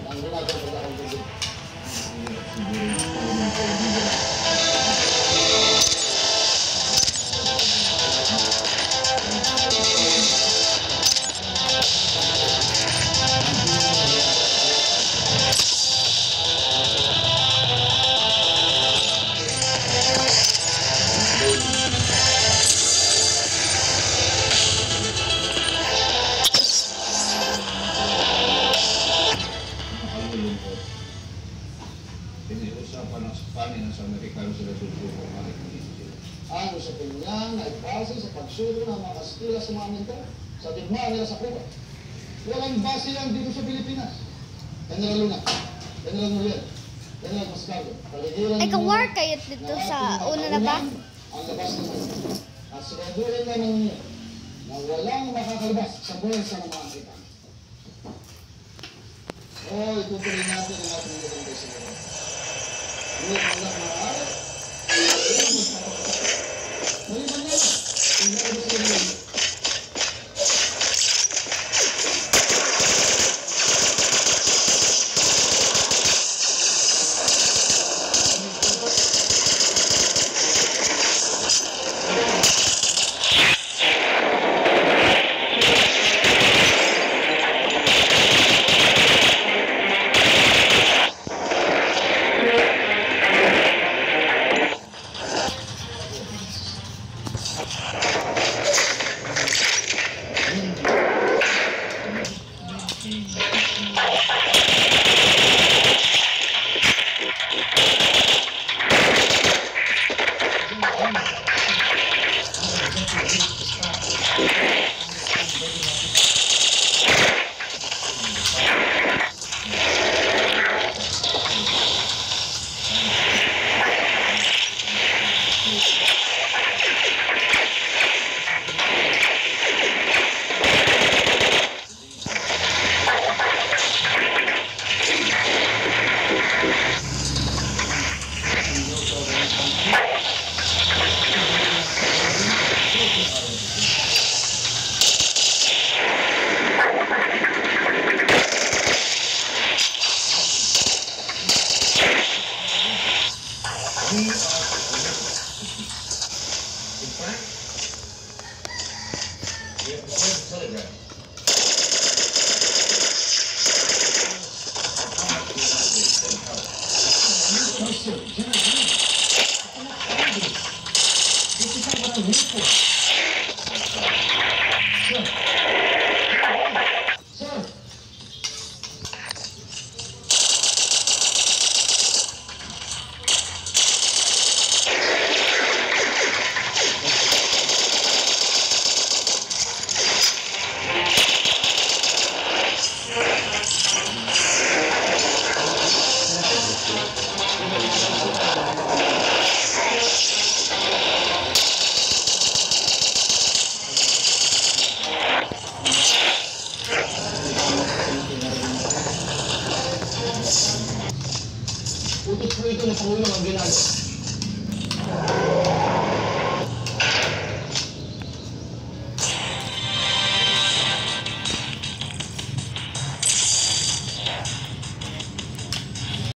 ang ginagawa ng pagkakauntubig. Ang usapin niya na ibase sa pagsuro ng mga Kastila sa mga minto sa digmaan nila sa Cuba. Walang base yan dito sa Pilipinas. General Luna, General Muriel, General Mascardo. Ay, ka-work kayo dito sa una na ba? Ang labas ng mundo. At siguraduhin na ng niyo na walang makakalabas sa bulsa ng mga kita. Itutuloy natin ang ating mga kaysa. Ngunit ang nakamaari, maliban yan. Hindi ko gusto nyo. This is what I'm here for.